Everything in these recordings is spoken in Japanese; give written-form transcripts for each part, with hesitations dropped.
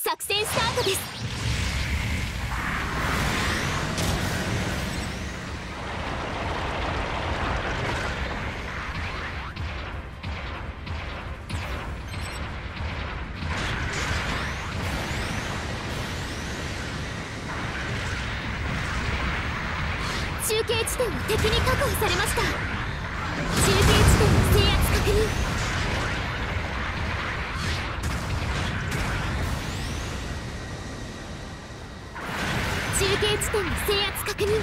作戦スタートです。中継地点を敵に確保されました。中継地点の制圧確認。中継地点の制圧確認。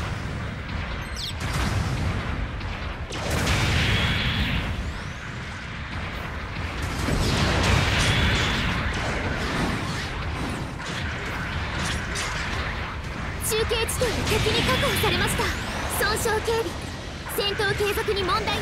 中継地点を敵に確保されました。損傷警備、戦闘継続に問題なし。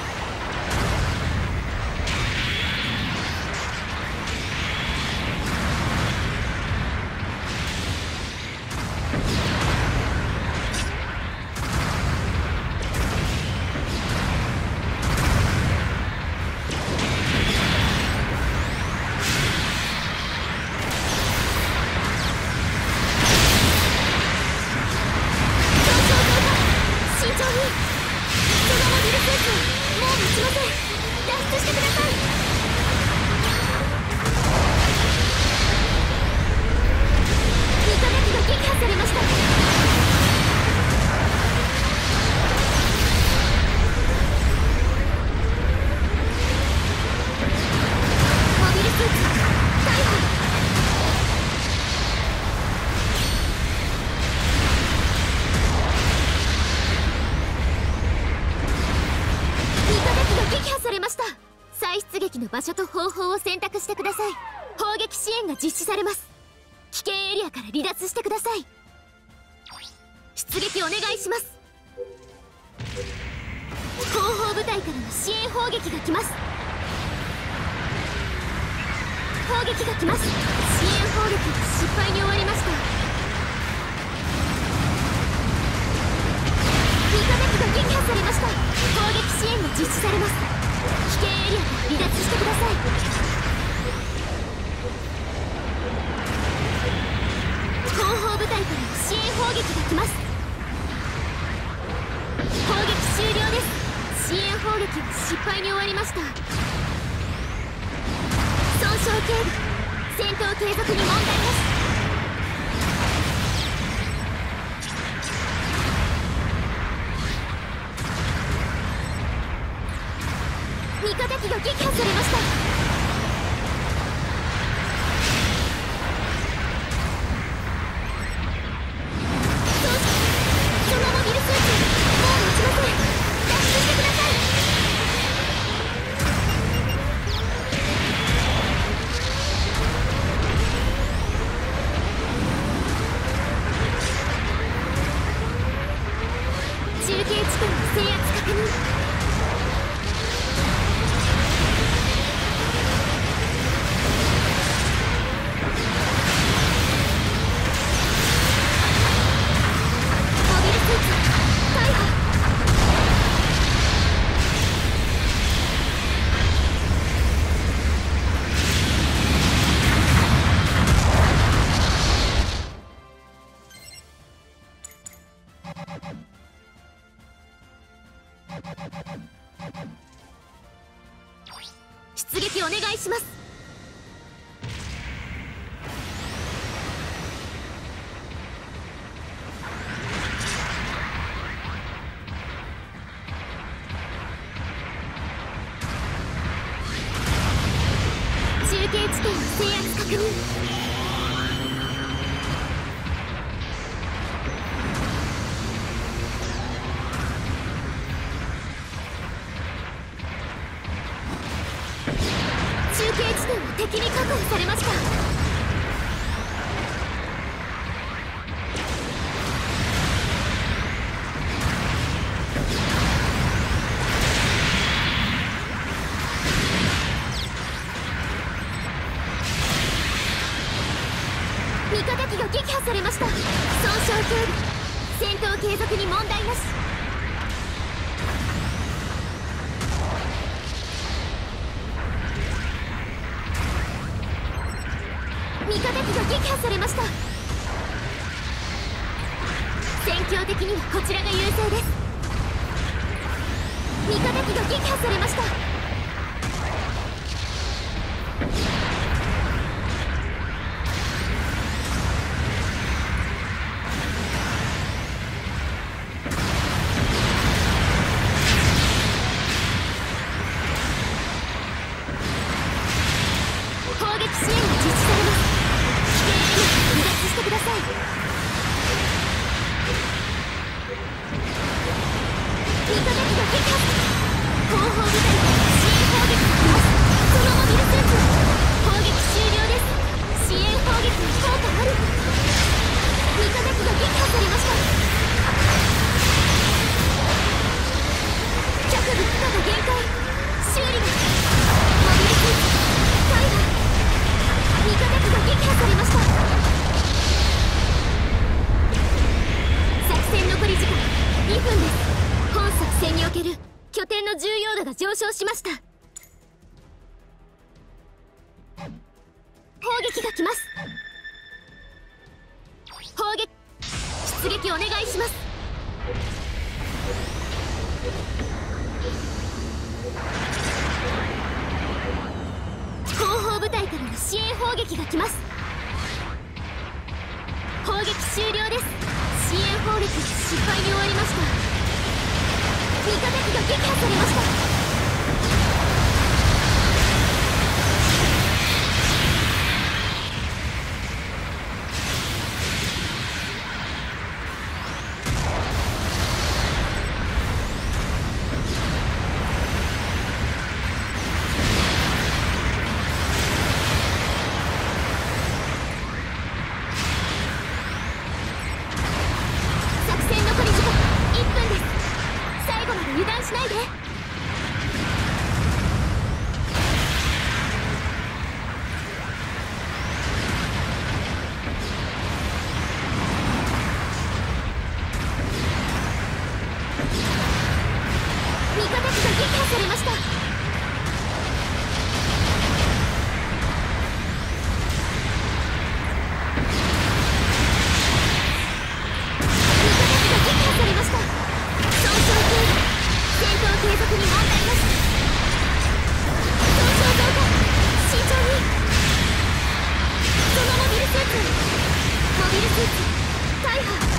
場所と方法を選択してください。砲撃支援が実施されます。危険エリアから離脱してください。出撃お願いします。後方部隊からの支援砲撃が来ます。砲撃が来ます。支援砲撃が失敗に終わりました。味方機が撃破されました。砲撃支援が実施されます。危険エリアから離脱してください。後方部隊からの支援砲撃が来ます。砲撃終了です。支援砲撃は失敗に終わりました。損傷警備、戦闘継続に問題なし。味方機が撃破されました。そのモビルスーツもう持ちません。脱出してください。中継地点の制圧確認。出撃お願いします。中継地点の制圧確認。中継地点は敵に確保されました。味方機が撃破されました。損傷警備、戦闘継続に問題なし。味方機敵が撃破されました。戦況的にはこちらが優勢です。味方機が撃破されました。攻撃支援が実施されます。危険エリアから離脱してください。味方機が撃破。後方部隊から支援砲撃が来ます。そのモビルスーツ攻撃終了です。支援砲撃に効果ある。味方機が撃破されました。脚部負荷が限界。修理がモビルスーツ大破。味方機が撃破されました。作戦残り時間2分です。本作戦における拠点の重要度が上昇しました。砲撃が来ます。砲撃出撃お願いします。後方部隊からの支援砲撃が来ます。砲撃終了です。支援砲撃失敗に終わりました。味方機が撃破されました。作戦残り時間1分です。最後まで油断しないで。味方機が撃破されました。戦闘継続に問題なし。損傷増加。慎重に。そのモビルスーツ大破。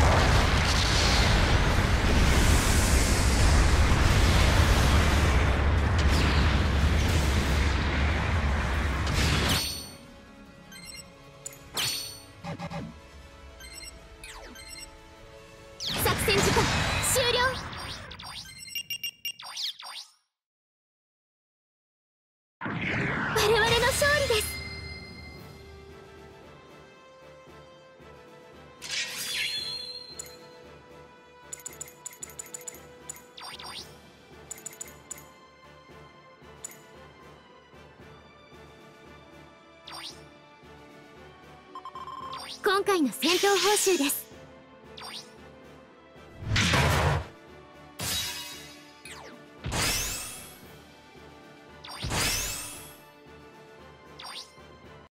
作戦時間終了。我々の勝利です。今回の戦闘報酬です。